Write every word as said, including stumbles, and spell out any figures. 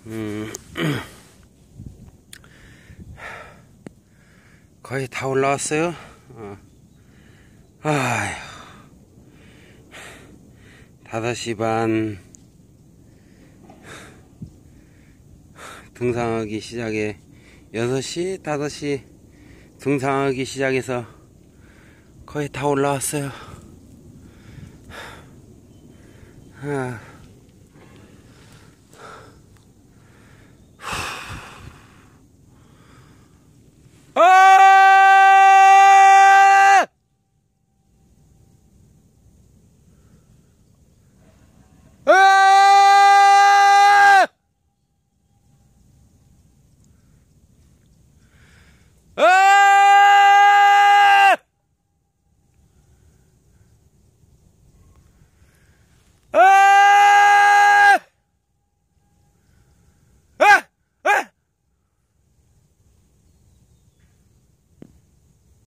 음, 거의 다 올라왔어요. 어. 아휴, 다섯 시 반 등산하기 시작해. 여섯 시, 다섯 시 등산하기 시작해서 거의 다 올라왔어요. 아.